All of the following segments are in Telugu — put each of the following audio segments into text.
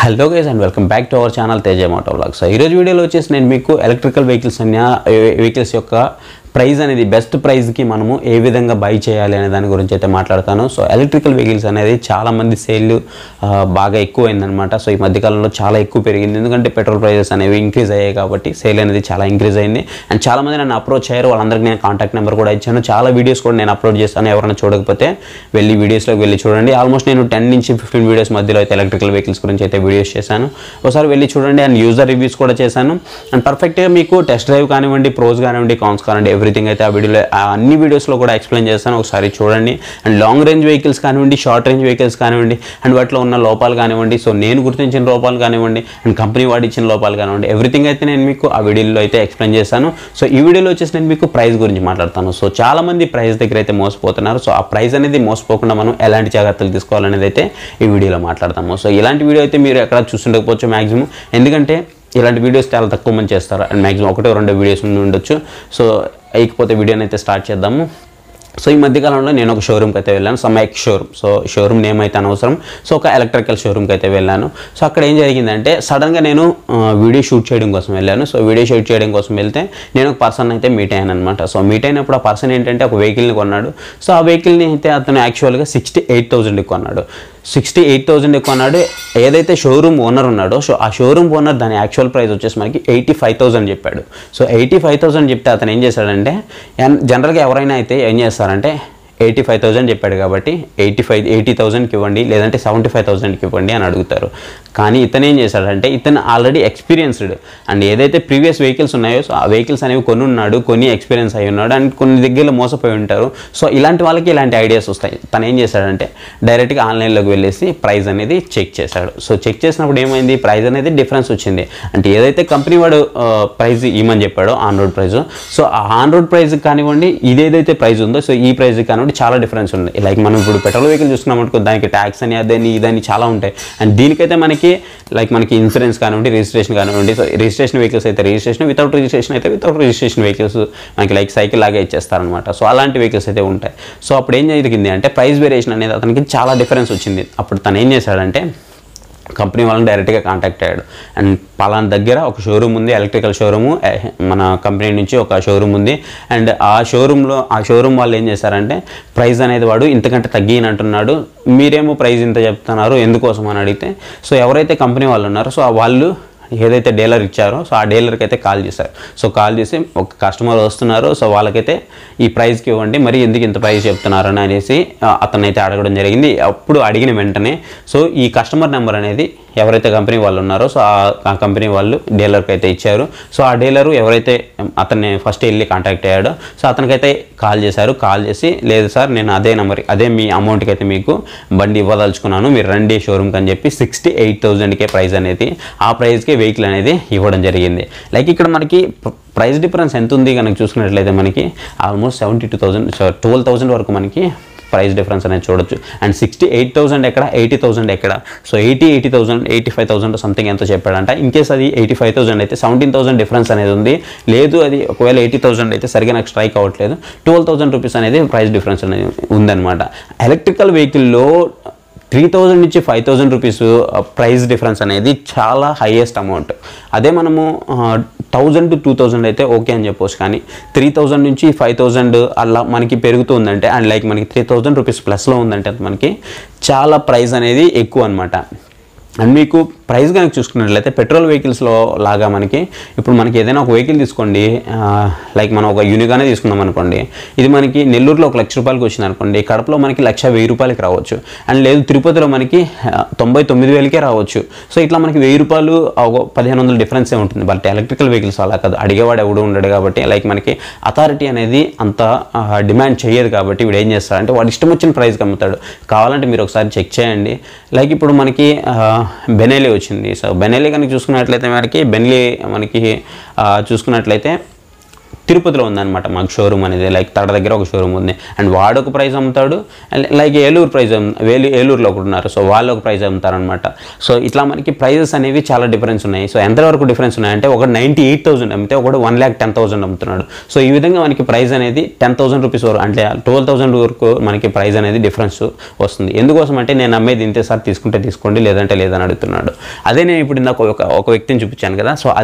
Hello guys and welcome back to our channel Teja moto vlogs. ఈరోజు వీడియోలో వచ్చేసి నేను మీకు ఎలక్ట్రికల్ వెహికల్స్ యొక్క ప్రైస్ అనేది బెస్ట్ ప్రైస్కి మనము ఏ విధంగా బై చేయాలి అనే దాని గురించి అయితే మాట్లాడతాను. సో ఎలక్ట్రికల్ వెహికల్స్ అనేది చాలామంది సేల్ బాగా ఎక్కువైందనమాట. సో ఈ మధ్యకాలంలో చాలా ఎక్కువ పెరిగింది, ఎందుకంటే పెట్రోల్ ప్రైజెస్ అనేవి ఇంక్రీజ్ అయ్యాయి కాబట్టి సేల్ అనేది చాలా ఇంక్రీజ్ అయింది. అండ్ చాలామంది నన్ను అప్రోచ్ అయ్యారు, వాళ్ళందరికీ నేను కాంటాక్ట్ నెంబర్ కూడా ఇచ్చాను. చాలా వీడియోస్ కూడా నేను అప్లోడ్ చేస్తాను, ఎవరైనా చూడకపోతే వెళ్ళి వీడియోస్లోకి వెళ్ళి చూడండి. ఆల్మోస్ట్ నేను 10 నుంచి 15 వీడియోస్ మధ్యలో అయితే ఎలక్ట్రికల్ వెహికల్స్ గురించి అయితే వీడియోస్ చేశాను, ఒకసారి వెళ్ళి చూడండి. అండ్ యూజర్ రివ్యూస్ కూడా చేశాను. అండ్ పర్ఫెక్ట్గా మీకు టెస్ట్ డ్రైవ్ కానివ్వండి, ప్రోస్ కానివ్వండి, కాన్స్ కానివ్వండి, ఎవ్రీథింగ్ అయితే ఆ వీడియోలో అన్ని వీడియోస్లో కూడా ఎక్స్ప్లెయిన్ చేస్తాను, ఒకసారి చూడండి. అండ్ లాంగ్ రేంజ్ వెహికల్స్ కానివ్వండి, షార్ట్ రేంజ్ వెహికల్స్ కానివ్వండి, అండ్ వాటిలో ఉన్న లోపాలు కానివ్వండి, సో నేను గుర్తించిన లోపాలు కానివ్వండి, అండ్ కంపెనీ వాడు ఇచ్చిన లోపాలు కానివ్వండి, ఎవ్రీథింగ్ అయితే నేను మీకు ఆ వీడియోలో అయితే ఎక్స్ప్లెయిన్ చేస్తాను. సో ఈ వీడియోలో వచ్చేసి నేను మీకు ప్రైస్ గురించి మాట్లాడతాను. సో చాలామంది ప్రైస్ దగ్గర అయితే మోసపోతున్నారు. సో ఆ ప్రైస్ అనేది మోసపోకుండా మనం ఎలాంటి జాగ్రత్తలు తీసుకోవాలనేది అయితే ఈ వీడియోలో మాట్లాడతాము. సో ఇలాంటి వీడియో అయితే మీరు ఎక్కడ చూస్తుండకపోవచ్చు మ్యాక్సిమం, ఎందుకంటే ఇలాంటి వీడియోస్ చాలా తక్కువ మంది చేస్తారు. అండ్ మ్యాక్సిమం 1-2 వీడియోస్ ఉండొచ్చు. సో అయిపోతే వీడియోని అయితే స్టార్ట్ చేద్దాము. సో ఈ మధ్యకాలంలో నేను ఒక షోరూమ్కి అయితే వెళ్ళాను, Samaik showroom. So showroom name అయితే అనవసరం. సో ఒక ఎలక్ట్రికల్ షోరూమ్కి అయితే వెళ్ళాను. సో అక్కడ ఏం జరిగిందంటే సడన్గా నేను వీడియో షూట్ చేయడం కోసం వెళ్ళాను. సో వీడియో షూట్ చేయడం కోసం వెళ్తే నేను ఒక పర్సన్ అయితే మీట్ అయ్యాను అనమాట. సో మీట్ అయినప్పుడు ఆ పర్సన్ ఏంటంటే ఒక వెహికల్ని కొన్నాడు. సో ఆ వెహికల్ని అయితే అతను యాక్చువల్గా 68,000కి కొన్నాడు. 68,000 కొన్నాడు. ఏదైతే షోరూమ్ ఓనర్ ఉన్నాడో, సో ఆ షోరూమ్ ఓనర్ దాని యాక్చువల్ ప్రైస్ వచ్చేసి మనకి 85,000 చెప్పాడు. సో 85,000 చెప్తే అతను ఏం చేశాడంటే, జనరల్గా ఎవరైనా అయితే ఏం చేస్తారంటే 85,000 చెప్పాడు కాబట్టి 80,000కి ఇవ్వండి, లేదంటే 75,000కి ఇవ్వండి అని అడుగుతారు. కానీ ఇతను ఏం చేశాడంటే, ఇతను ఆల్రెడీ ఎక్స్పీరియన్స్డ్ అండ్ ఏదైతే ప్రీవియస్ వెహికల్స్ ఉన్నాయో, సో ఆ వెహికల్స్ అనేవి కొన్ని ఎక్స్పీరియన్స్ అయి ఉన్నాడు అండ్ కొన్ని దగ్గరలో మోసపోయి ఉంటారు. సో ఇలాంటి వాళ్ళకి ఇలాంటి ఐడియాస్ వస్తాయి. తను ఏం చేశాడంటే డైరెక్ట్గా ఆన్లైన్లోకి వెళ్ళేసి ప్రైస్ అనేది చెక్ చేశాడు. సో చెక్ చేసినప్పుడు ఏమైంది, ప్రైస్ అనేది డిఫరెన్స్ వచ్చింది. అంటే ఏదైతే కంపెనీ వాడు ప్రైస్ ఇవ్వమని చెప్పాడో ఆన్ రోడ్ ప్రైస్, సో ఆ ఆన్ రోడ్ ప్రైస్ కానివ్వండి, ఇదేదైతే ప్రైస్ ఉందో సో ఈ ప్రైస్ కానివ్వండి చాలా డిఫరెన్స్ ఉంది. లైక్ మనం ఇప్పుడు పెట్రోల్ వెహికల్ చూస్తున్నాం అనుకో, దానికి ట్యాక్స్ అని అదని ఇదని చాలా ఉంటాయి. అండ్ దీనికైతే మనకి ఇన్సూరెన్స్ కానివ్వండి, రిజిస్ట్రేషన్ కానివ్వండి. సో రిజిస్ట్రేషన్ వెహికల్స్ అయితే రిజిస్ట్రేషన్, వితౌట్ రిజిస్ట్రేషన్ వెహికల్స్ మనకి సైకిల్ లాగా ఇచ్చేస్తారనమాట. సో అలాంటి వెహికల్స్ అయితే ఉంటాయి. సో అప్పుడు ఏం జరిగింది అంటే ప్రైస్ వేరియేషన్ అనేది అతనికి చాలా డిఫరెన్స్ వచ్చింది. అప్పుడు తను ఏం చేశాడంటే కంపెనీ వాళ్ళని డైరెక్ట్గా కాంటాక్ట్ అయ్యాడు. అండ్ పలానా దగ్గర ఒక షోరూమ్ ఉంది, ఎలక్ట్రికల్ షోరూము, మన కంపెనీ నుంచి ఒక షోరూమ్ ఉంది. అండ్ ఆ షోరూమ్ వాళ్ళు ఏం చేశారంటే ప్రైస్ అనేది వాడు ఇంతకంటే తగ్గినంటున్నాడు, మీరేమో ప్రైస్ ఇంత చెప్తున్నారు ఎందుకోసం అని అడిగితే, సో ఎవరైతే కంపెనీ వాళ్ళు ఉన్నారో సో వాళ్ళు ఏదైతే డీలర్ ఇచ్చారో సో ఆ డీలర్కి అయితే కాల్ చేశారు. సో కాల్ చేసి ఒక కస్టమర్ వస్తున్నారు, సో వాళ్ళకైతే ఈ ప్రైస్కి ఇవ్వండి, మరి ఎందుకు ఇంత ప్రైస్ చెప్తున్నారని అనేసి అతనైతే అడగడం జరిగింది. అప్పుడు అడిగిన వెంటనే సో ఈ కస్టమర్ నెంబర్ అనేది ఎవరైతే కంపెనీ వాళ్ళు ఉన్నారో సో ఆ కంపెనీ వాళ్ళు డీలర్కి అయితే ఇచ్చారు. సో ఆ డీలరు ఎవరైతే అతన్ని ఫస్ట్ వెళ్ళి కాంటాక్ట్ అయ్యాడో సో అతనికైతే కాల్ చేశారు. కాల్ చేసి లేదు సార్, నేను అదే మీ అమౌంట్కి అయితే మీకు బండి ఇవ్వదలుచుకున్నాను, మీరు రండి షోరూమ్కి అని చెప్పి 68,000కే ప్రైస్ అనేది, ఆ ప్రైస్కి వెహికల్ అనేది ఇవ్వడం జరిగింది. లైక్ ఇక్కడ మనకి ప్రైస్ డిఫరెన్స్ ఎంత ఉంది కనుక చూసుకున్నట్లయితే మనకి ఆల్మోస్ట్ 12,000 వరకు మనకి ప్రైస్ డిఫరెన్స్ అనేది చూడొచ్చు. అండ్ 68,000 ఎక్కడ, 80,000 ఎక్కడ. సో 80,000 85,000 సంథింగ్ ఎంతో చెప్పాడంట. ఇన్ కేస్ అది 85,000 అయితే 17,000 డిఫరెన్స్ అనేది ఉంది. లేదు అది ఒకవేళ 80,000 అయితే సరిగా నాకు స్ట్రైక్ అవ్వట్లేదు, 12,000 రూపీస్ అనేది ప్రైస్ డిఫరెన్స్ అనేది ఉందన్నమాట. ఎలక్ట్రికల్ వెహికల్లో 3,000 నుంచి 5,000 రూపీస్ ప్రైస్ డిఫరెన్స్ అనేది చాలా హైయెస్ట్ అమౌంట్. అదే మనము 1,000 to 2,000 అయితే ఓకే అని చెప్పవచ్చు. కానీ 3,000 నుంచి 5,000 అలా మనకి పెరుగుతుందంటే అండ్ లైక్ మనకి 3,000 రూపీస్ ప్లస్లో ఉందంటే మనకి చాలా ప్రైస్ అనేది ఎక్కువ అనమాట. అండ్ మీకు ప్రైస్ కనుక చూసుకున్నట్లయితే పెట్రోల్ వెహికల్స్లో లాగా ఇప్పుడు మనకి ఏదైనా ఒక వెహికల్ తీసుకోండి, లైక్ మనం ఒక యూనిగానే తీసుకుందాం అనుకోండి, ఇది మనకి నెల్లూరులో 1,00,000 రూపాయలకి వచ్చింది అనుకోండి, కడపలో మనకి 1,10,000 రూపాయలకి రావచ్చు. అండ్ లేదు తిరుపతిలో మనకి 99,000కే రావచ్చు. సో ఇట్లా మనకి 1,000 రూపాయలు 1,500 డిఫరెన్సే ఉంటుంది. బట్ ఎలక్ట్రికల్ వెహికల్స్ అలా కాదు, అడిగేవాడు ఎవడు ఉండడు కాబట్టి లైక్ మనకి అథారిటీ అనేది అంత డిమాండ్ చేయదు కాబట్టి వీడు ఏం చేస్తాడంటే వాడు ఇష్టం వచ్చిన ప్రైస్కి అమ్ముతాడు. కావాలంటే మీరు ఒకసారి చెక్ చేయండి. లైక్ ఇప్పుడు మనకి బెనెలీ వచ్చింది. సో బెనెలీ కనుక చూసుకున్నట్లయితే మనకి చూసుకున్నట్లయితే తిరుపతిలో ఉందన్నమాట మాకు షోరూమ్ అనేది, లైక్ తడ దగ్గర ఒక షోరూమ్ ఉంది. అండ్ వాడు ఒక ప్రైస్ అమ్ముతాడు, లైక్ ఏలూరులో ఒకటి ఉన్నారు, సో వాళ్ళు ఒక ప్రైస్ అమ్ముతారనమాట. సో ఇట్లా మనకి ప్రైజెస్ అనేవి చాలా డిఫరెన్స్ ఉన్నాయి. సో ఎంతవరకు డిఫరెన్స్ ఉన్నాయంటే ఒక 98,000 అమ్మితే ఒకటి 1,10,000 అమ్ముతున్నాడు. సో ఈ విధంగా మనకి ప్రైస్ అనేది 10,000 రూపీస్ వరకు, అంటే 12,000 వరకు మనకి ప్రైస్ అనేది డిఫరెన్స్ వస్తుంది. ఎందుకోసం అంటే నేను అమ్మేది ఇంతే సార్, తీసుకుంటే తీసుకోండి లేదంటే లేదని అడుగుతున్నాడు. అదే నేను ఇప్పుడు ఇందాక ఒక వ్యక్తిని చూపించాను కదా, సో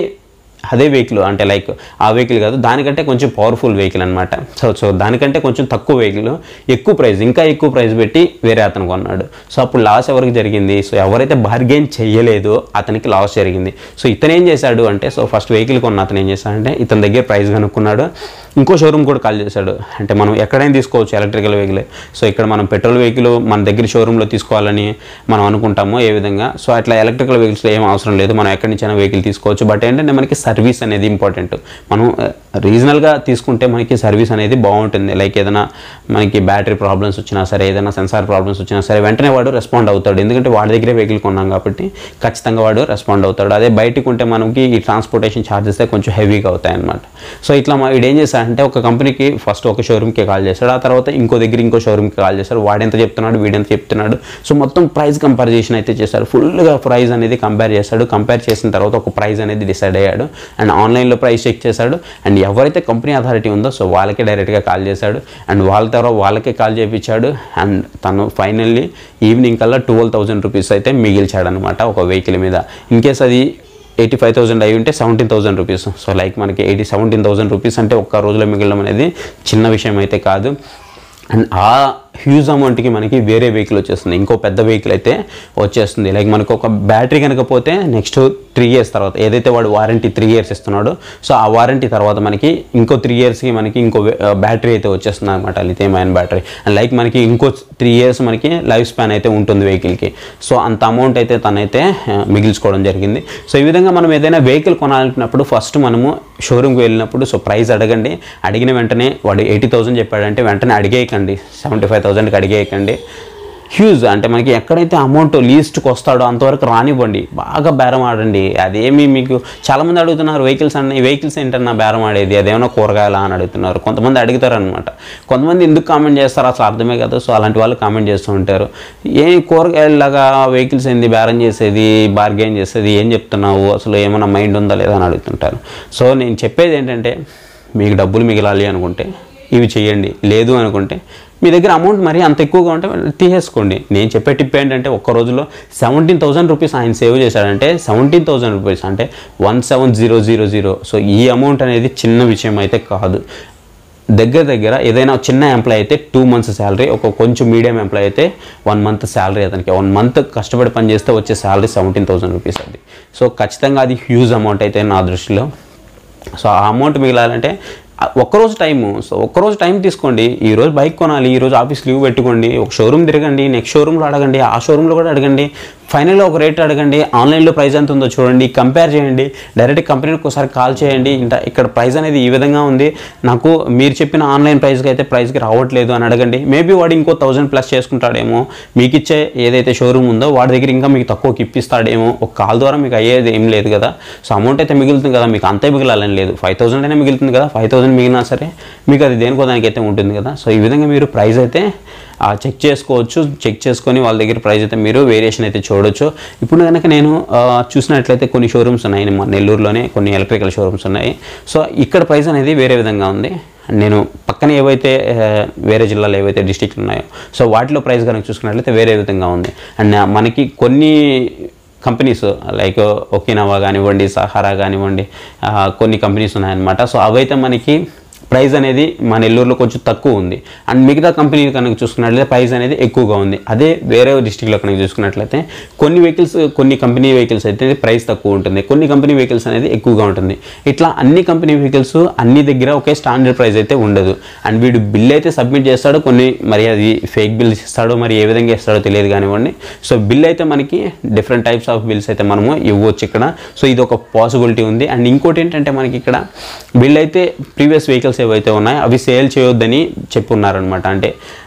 అదే వెహికల్ అంటే లైక్ ఆ వెహికల్ కాదు, దానికంటే కొంచెం పవర్ఫుల్ వెహికల్ అనమాట. సో దానికంటే కొంచెం తక్కువ వెహికల్, ఎక్కువ ప్రైస్, ఇంకా ఎక్కువ ప్రైస్ పెట్టి వేరే అతను కొన్నాడు. సో అప్పుడు లాస్ ఎవరికి జరిగింది? సో ఎవరైతే బార్గెన్ చేయలేదో అతనికి లాస్ జరిగింది. సో ఇతను ఏం చేశాడు అంటే, సో ఫస్ట్ వెహికల్ కొన్న అతను ఏం చేశాడంటే ఇతని దగ్గర ప్రైస్ కనుక్కున్నాడు, ఇంకో షోరూమ్ కూడా కాల్ చేశాడు. అంటే మనం ఎక్కడైనా తీసుకోవచ్చు ఎలక్ట్రికల్ వెహికల్. సో ఇక్కడ మనం పెట్రోల్ వెహికల్ మన దగ్గర షోరూంలో తీసుకోవాలని మనం అనుకుంటామో ఏ విధంగా, సో అట్లా ఎలక్ట్రికల్ వెహికల్స్లో ఏం అవసరం లేదు, మనం ఎక్కడి నుంచైనా వెహికల్ తీసుకోవచ్చు. బట్ ఏంటంటే మనకి సర్వీస్ అనేది ఇంపార్టెంట్. మనం రీజనల్గా తీసుకుంటే మనకి సర్వీస్ అనేది బాగుంటుంది. లైక్ ఏదైనా మనకి బ్యాటరీ ప్రాబ్లమ్స్ వచ్చినా సరే, ఏదైనా సెన్సార్ ప్రాబ్లమ్స్ వచ్చినా సరే వెంటనే వాడు రెస్పాండ్ అవుతాడు. ఎందుకంటే వాడి దగ్గరే వెహికల్ కొన్నాం కాబట్టి ఖచ్చితంగా వాడు రెస్పాండ్ అవుతాడు. అదే బయటకు ఉంటే మనకి ఈ ట్రాన్స్పోర్టేషన్ ఛార్జెస్ కొంచెం హెవీగా అవుతాయి అన్నమాట. సో ఇట్లా వీడు ఏం చేశాడంటే ఒక కంపెనీకి ఫస్ట్ ఒక షోరూమ్కి కాల్ చేశాడు, ఆ తర్వాత ఇంకో దగ్గర ఇంకో షోరూమ్కి కాల్ చేశాడు. వాడెంత చెప్తున్నాడు, వీడెంత చెప్తున్నాడు, సో మొత్తం ప్రైస్ కంపారిజేషన్ అయితే చేశాడు. ఫుల్గా ప్రైస్ అనేది కంపేర్ చేశాడు. కంపేర్ చేసిన తర్వాత ఒక ప్రైస్ అనేది డిసైడ్ అయ్యాడు. అండ్ ఆన్లైన్లో ప్రైస్ చెక్ చేశాడు. అండ్ ఎవరైతే కంపెనీ అథారిటీ ఉందో సో వాళ్ళకే డైరెక్ట్గా కాల్ చేశాడు. అండ్ వాళ్ళ తర్వాత వాళ్ళకే కాల్ చేయించాడు. అండ్ తను ఫైనల్లీ ఈవినింగ్ కల్లా 12,000 రూపీస్ అయితే మిగిల్చాడు అనమాట ఒక వెహికల్ మీద. ఇన్ కేస్ అది 85,000 అయి ఉంటే 17,000 రూపీస్. సో లైక్ మనకి 17,000 రూపీస్ అంటే ఒక్క రోజులో మిగలడం అనేది చిన్న విషయం అయితే కాదు. అండ్ ఆ హ్యూజ్ అమౌంట్కి మనకి వేరే వెహికల్ వచ్చేస్తుంది, ఇంకో పెద్ద వెహికల్ అయితే వచ్చేస్తుంది. లైక్ మనకు ఒక బ్యాటరీ కనుక పోతే నెక్స్ట్ 3 years తర్వాత ఏదైతే వాడు వారంటీ 3 years ఇస్తున్నాడో సో ఆ వారంటీ తర్వాత మనకి ఇంకో 3 yearsకి మనకి ఇంకో బ్యాటరీ అయితే వచ్చేస్తుంది అనమాట, lithium ion battery. And like మనకి ఇంకో 3 years మనకి లైఫ్ స్పాన్ అయితే ఉంటుంది వెహికల్కి. సో అంత అమౌంట్ అయితే తనైతే మిగిల్చుకోవడం జరిగింది. సో ఈ విధంగా మనం ఏదైనా వెహికల్ కొనాలనుకున్నప్పుడు ఫస్ట్ మనము షోరూమ్కి వెళ్ళినప్పుడు సో ప్రైస్ అడగండి. అడిగిన వెంటనే వాడు 80,000 చెప్పాడంటే వెంటనే అడిగేయకండి, 75,000కి అడిగేయకండి. హ్యూజ్ అంటే మనకి ఎక్కడైతే అమౌంట్ లీస్ట్కి వస్తాడో అంతవరకు రానివ్వండి, బాగా బేరం ఆడండి. అదేమి మీకు చాలామంది అడుగుతున్నారు వెహికల్స్ ఏంటన్నా బేరం ఆడేది, అదేమన్నా కూరగాయలా అని అడుగుతున్నారు. కొంతమంది అడుగుతారనమాట. కొంతమంది ఎందుకు కామెంట్ చేస్తారో అసలు అర్థమే కదా. సో అలాంటి వాళ్ళు కామెంట్ చేస్తూ ఉంటారు, ఏ కూరగాయలాగా వెహికల్స్ ఏంది బేరం చేసేది, బార్గెన్ చేసేది, ఏం చెప్తున్నావు, అసలు ఏమైనా మైండ్ ఉందా లేదా అని అడుగుతుంటారు. సో నేను చెప్పేది ఏంటంటే మీకు డబ్బులు మిగలాలి అనుకుంటే ఇవి చేయండి, లేదు అనుకుంటే మీ దగ్గర అమౌంట్ మరి అంత ఎక్కువగా ఉంటే తీసేసుకోండి. నేను చెప్పే టిప్ ఏంటంటే ఒక్క రోజులో 17,000 రూపీస్ ఆయన సేవ్ చేశాడంటే 17,000 రూపీస్ అంటే 17,000. సో ఈ అమౌంట్ అనేది చిన్న విషయం అయితే కాదు. దగ్గర ఏదైనా చిన్న ఎంప్లాయ్ అయితే 2 months శాలరీ, ఒక కొంచెం మీడియం ఎంప్లాయ్ అయితే 1 month శాలరీ. అతనికి 1 month కష్టపడి పని చేస్తే వచ్చే శాలరీ 17,000 రూపీస్ అది. సో ఖచ్చితంగా అది హ్యూజ్ అమౌంట్ అయితే నా దృష్టిలో. సో ఆ అమౌంట్ మిగిలాలంటే ఒక్కరోజు టైము. సో ఒక్కరోజు టైం తీసుకోండి. ఈరోజు బైక్ కొనాలి, ఈరోజు ఆఫీస్ లీవ్ పెట్టుకోండి, ఒక షోరూమ్ తిరగండి, నెక్స్ట్ షోరూంలో అడగండి, ఆ షోరూంలో కూడా అడగండి, ఫైనల్గా ఒక రేట్ అడగండి, ఆన్లైన్లో ప్రైస్ ఎంత ఉందో చూడండి, కంపేర్ చేయండి, డైరెక్ట్ కంపెనీకి ఒకసారి కాల్ చేయండి. ఇక్కడ ప్రైస్ అనేది ఈ విధంగా ఉంది, నాకు మీరు చెప్పిన ఆన్లైన్ ప్రైస్కి అయితే ప్రైస్కి రావట్లేదు అని అడగండి. మేబీ వాడు ఇంకో 1,000+ చేసుకుంటాడేమో, మీకు ఇచ్చే ఏదైతే షోరూమ్ ఉందో వాడి దగ్గర ఇంకా మీకు తక్కువకి ఇప్పిస్తాడేమో. ఒక కాల్ ద్వారా మీకు అయ్యేది ఏం లేదు కదా. సో అమౌంట్ అయితే మిగులుతుంది కదా, మీకు అంతే మిగిలాలని లేదు, 5,000 అయినా మిగులుతుంది కదా. 5,000 మిగిలినా సరే మీకు అది దేనికో దానికైతే ఉంటుంది కదా. సో ఈ విధంగా మీరు ప్రైస్ అయితే చెక్ చేసుకోవచ్చు. చెక్ చేసుకొని వాళ్ళ దగ్గర ప్రైస్ అయితే మీరు వేరియేషన్ అయితే చూడొచ్చు. ఇప్పుడు కనుక నేను చూసినట్లయితే కొన్ని షోరూమ్స్ ఉన్నాయి, నెల్లూరులోనే కొన్ని ఎలక్ట్రికల్ షోరూమ్స్ ఉన్నాయి. సో ఇక్కడ ప్రైస్ అనేది వేరే విధంగా ఉంది. నేను పక్కన ఏవైతే వేరే జిల్లాలో ఏవైతే డిస్ట్రిక్ట్లు ఉన్నాయో సో వాటిలో ప్రైస్ కనుక చూసుకున్నట్లయితే వేరే విధంగా ఉంది. అండ్ మనకి కొన్ని కంపెనీస్ లైక్ ఒకినావా కానివ్వండి, సహారా కానివ్వండి, కొన్ని కంపెనీస్ ఉన్నాయన్నమాట. సో అవైతే మనకి ప్రైస్ అనేది మన నెల్లూరులో కొంచెం తక్కువ ఉంది. అండ్ మిగతా కంపెనీ కనుక చూసుకున్నట్లయితే ప్రైస్ అనేది ఎక్కువగా ఉంది. అదే వేరే డిస్ట్రిక్ట్లో కనుక చూసుకున్నట్లయితే కొన్ని కంపెనీ వెహికల్స్ అయితే ప్రైస్ తక్కువ ఉంటుంది, కొన్ని కంపెనీ వెహికల్స్ అనేది ఎక్కువగా ఉంటుంది. ఇట్లా అన్ని కంపెనీ వెహికల్స్ అన్ని దగ్గర ఒకే స్టాండర్డ్ ప్రైస్ అయితే ఉండదు. అండ్ వీడు బిల్ అయితే సబ్మిట్ చేస్తాడు, కొన్ని మరి అది ఫేక్ బిల్స్ ఇస్తాడో మరి ఏ విధంగా ఇస్తాడో తెలియదు కానివ్వండి. సో బిల్ అయితే మనకి డిఫరెంట్ టైప్స్ ఆఫ్ బిల్స్ అయితే మనము ఇవ్వచ్చు ఇక్కడ. సో ఇది ఒక పాసిబిలిటీ ఉంది. అండ్ ఇంకోటి ఏంటంటే మనకి ఇక్కడ బిల్ అయితే ప్రీవియస్ వెహికల్స్ ఏవైతే ఉన్నాయో అవి సేల్ చేయొద్దని చెప్పున్నారనమాట. అంటే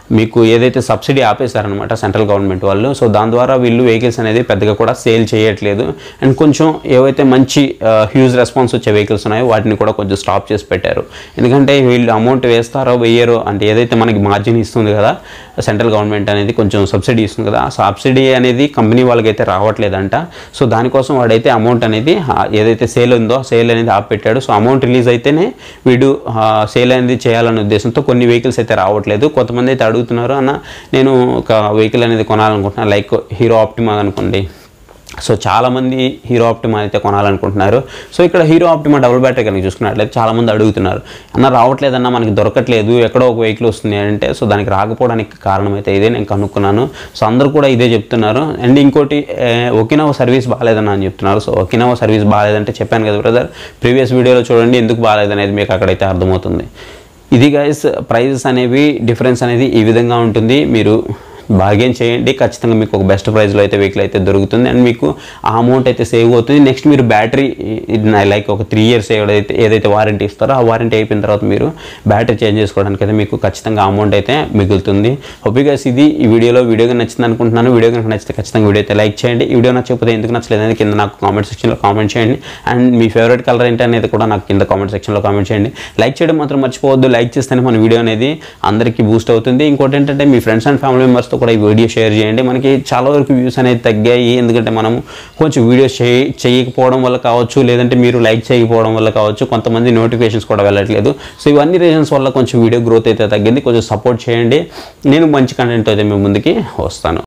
మీకు ఏదైతే సబ్సిడీ ఆపేశారనమాట సెంట్రల్ గవర్నమెంట్ వాళ్ళు. సో దాని ద్వారా వీళ్ళు వెహికల్స్ అనేది పెద్దగా కూడా సేల్ చేయట్లేదు. అండ్ కొంచెం ఏవైతే మంచి హ్యూజ్ రెస్పాన్స్ వచ్చే వెహికల్స్ ఉన్నాయో వాటిని కూడా కొంచెం స్టాప్ చేసి పెట్టారు. ఎందుకంటే వీళ్ళు అమౌంట్ వేస్తారో వెయ్యరో, అంటే ఏదైతే మనకి మార్జిన్ ఇస్తుంది కదా సెంట్రల్ గవర్నమెంట్ అనేది, కొంచెం సబ్సిడీ ఇస్తుంది కదా, ఆ సబ్సిడీ అనేది కంపెనీ వాళ్ళకైతే రావట్లేదంట. సో దానికోసం వాడైతే అమౌంట్ అనేది ఏదైతే సేల్ ఉందో సేల్ అనేది ఆపెట్టాడు. సో అమౌంట్ రిలీజ్ అయితేనే వీడు సేల్ అనేది చేయాలనే ఉద్దేశంతో కొన్ని వెహికల్స్ అయితే రావట్లేదు. కొంతమంది అయితే అడుగుతున్నారు, అన్న నేను ఒక వెహికల్ అనేది కొనాలనుకుంటున్నాను, లైక్ హీరో ఆప్టిమా అనుకోండి. సో చాలామంది హీరో ఆప్టిమా అయితే కొనాలనుకుంటున్నారు. సో ఇక్కడ హీరో ఆప్టిమా డబుల్ బ్యాటరీ కనుక చూసుకున్నట్లయితే చాలామంది అడుగుతున్నారు, అన్న రావట్లేదన్న మనకి దొరకట్లేదు, ఎక్కడో ఒక వెహికల్ వస్తుంది అంటే. సో దానికి రాకపోవడానికి కారణం అయితే ఇదే, నేను కనుక్కున్నాను. సో అందరూ కూడా ఇదే చెప్తున్నారు. అండ్ ఇంకోటి ఒకినోవా సర్వీస్ బాగాలేదన్న అని చెప్తున్నారు. సో ఒకినోవా సర్వీస్ బాగాలేదంటే చెప్పాను కదా బ్రదర్, ప్రీవియస్ వీడియోలో చూడండి ఎందుకు బాగాలేదనేది మీకు అక్కడైతే అర్థమవుతుంది. ఇది గైస్ ప్రైజెస్ అనేవి డిఫరెన్స్ అనేది ఈ విధంగా ఉంటుంది. మీరు బార్గెన్ చేయండి, ఖచ్చితంగా మీకు ఒక బెస్ట్ ప్రైస్లో అయితే వెహికల్ అయితే దొరుకుతుంది. అండ్ మీకు ఆ అమౌంట్ అయితే సేవ్ అవుతుంది. నెక్స్ట్ మీరు బ్యాటరీ లైక్ ఒక 3 years ఏదైతే వారంటీ ఇస్తారో ఆ వారంటీ అయిపోయిన తర్వాత మీరు బ్యాటరీ చేంజ్ చేసుకోవడానికి అయితే మీకు ఖచ్చితంగా అమౌంట్ అయితే మిగులుతుంది. హోప్ గైస్ ఇది ఈ వీడియోగా నచ్చింది అనుకుంటున్నాను. వీడియో కనుక నచ్చితే ఖచ్చితంగా వీడియో అయితే లైక్ చేయండి. ఈ వీడియో నచ్చకపోతే ఎందుకు నచ్చలేదని కింద నాకు కామెంట్ సెక్షన్లో కామెంట్ చేయండి. అండ్ మీ ఫేవరెట్ కలర్ ఏంటి అనేది కూడా నాకు కింద కామెంట్ సెక్షన్లో కామెంట్ చేయండి. లైక్ చేయడం మాత్రం మర్చిపోవద్దు. లైక్ చేస్తేనే మన వీడియో అనేది అందరికీ బూస్ట్ అవుతుంది. ఇంకోటి ఏంటంటే మీ ఫ్రెండ్స్ అండ్ ఫ్యామిలీ మెంబర్స్తో కూడా ఈ వీడియో షేర్ చేయండి. మనకి చాలా వరకు వ్యూస్ అనేది తగ్గాయి, ఎందుకంటే మనం కొంచెం వీడియోస్ చేయకపోవడం వల్ల కావచ్చు, లేదంటే మీరు లైక్ చేయకపోవడం వల్ల కావచ్చు, కొంతమంది నోటిఫికేషన్స్ కూడా వెళ్ళట్లేదు. సో ఇవన్నీ రీజన్స్ వల్ల కొంచెం వీడియో గ్రోత్ అయితే తగ్గింది. కొంచెం సపోర్ట్ చేయండి. నేను మంచి కంటెంట్ అయితే మీ ముందుకి వస్తాను.